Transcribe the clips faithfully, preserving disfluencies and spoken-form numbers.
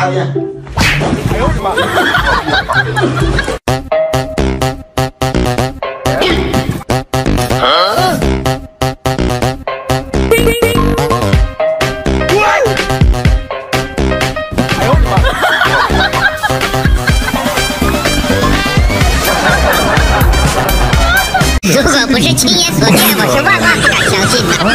讨厌！哎呦我的妈！ 如果不是亲眼所见，我是万万不敢相信的。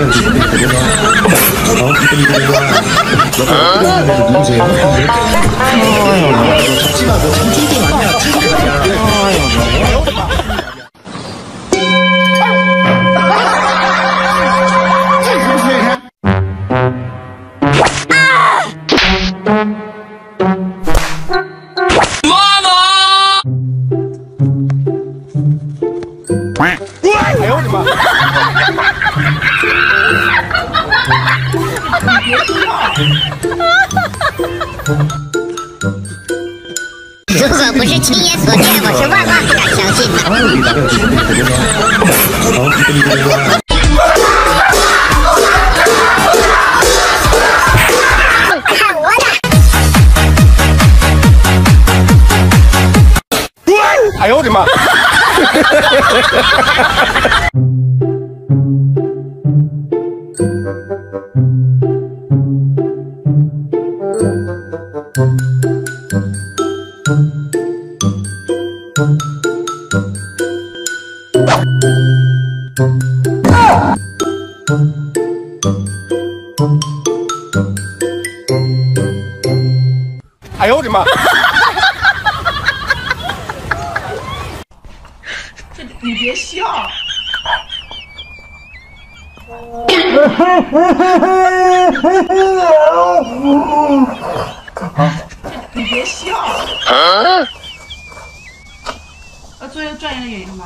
哎呦我的妈！ 如果不是亲眼所见，我是万万不敢相信的。看我的！ 哎呦我的妈！哎呦我的妈！ 这你别笑。你别笑。啊？要做一个专业的演员吗？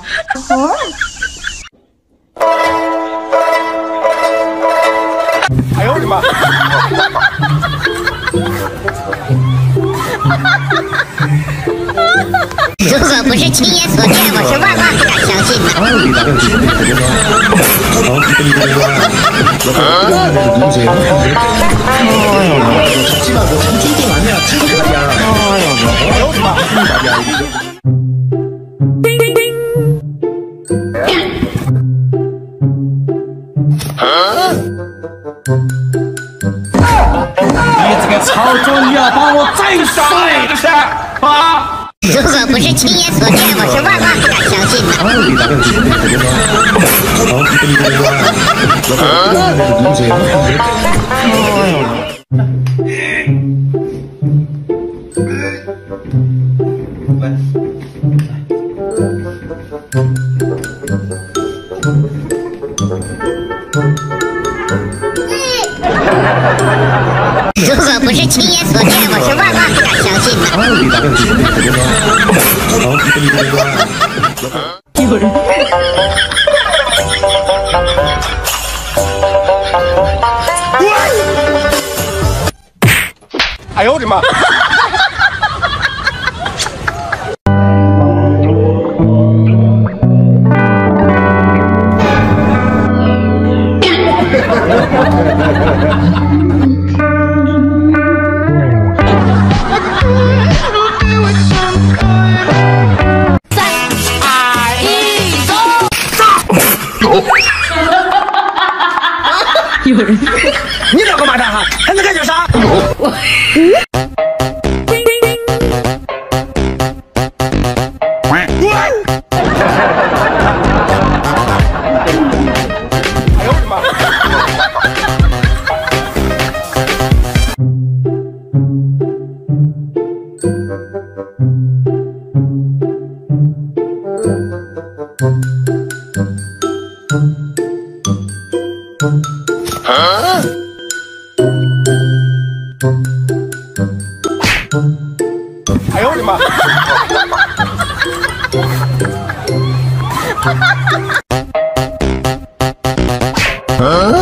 哎呦我的妈！ 如果不是亲眼所见，我是万万不敢相信的。 你这个操作，你要把我宰死这是啊！ 如果不是亲眼所见，我是万万不敢相信的。如果不是亲眼所见，我是万万不敢相信的。有人。 哎呦我的妈！ 有人， 你两个蚂蚱哈，还能干点啥？我。 啊！哎呦我的妈！啊！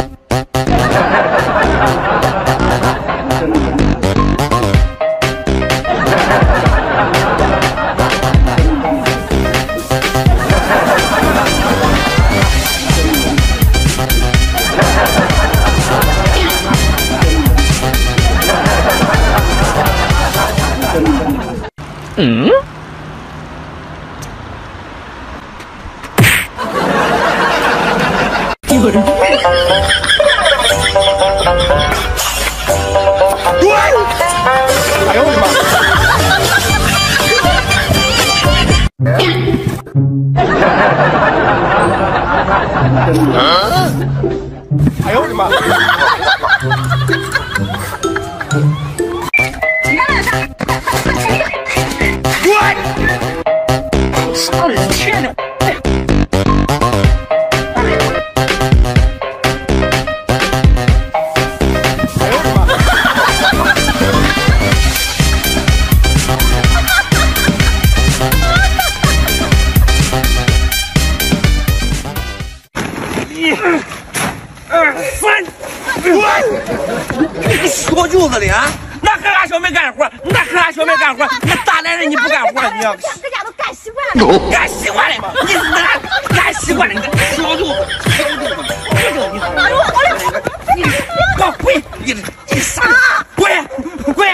嗯。有人。 哎呦我的妈！哎呦我的妈！ 杀人天呐！一、二、三，你说舅子的啊？那和俺小妹干活，那和俺小妹干活，那大男人你不干活，你要搁家都干习惯了， 干习惯了，你那干习惯了，你小舅子，小舅子，这就你，你给我滚！你你傻，滚滚！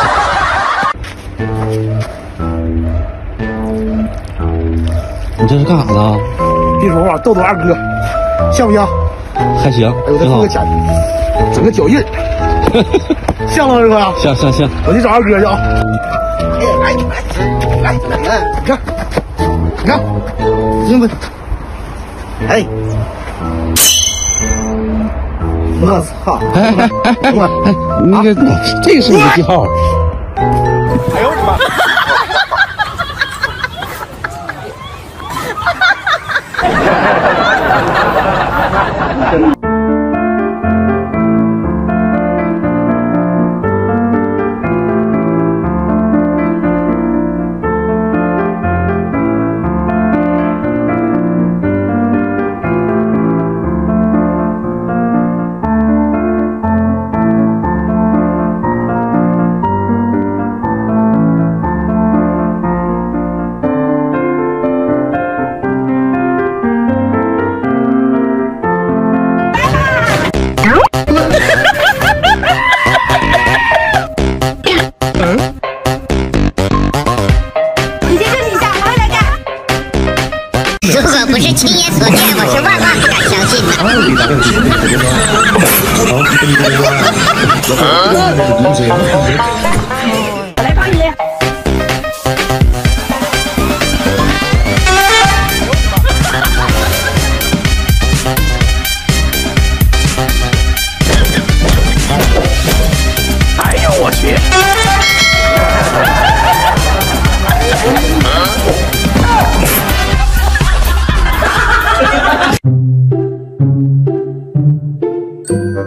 你这是干啥呢？ 比手画逗逗二哥，像不像？ 还行， 哎呦，再挺好做个。假，整个脚印儿，像吗，二哥呀？ 行行行， 我去找二哥去啊！哎，来来来，你看，你看，行不？哎，我操！ 哎哎哎哎哎，那个这个是你的记号。 哎呦我的妈！ 如果不是亲眼所见，我是万万不敢相信的。 我来帮你。 哎呦我去！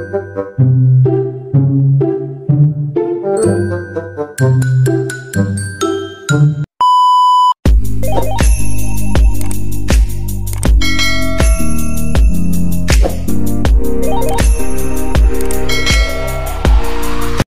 嗯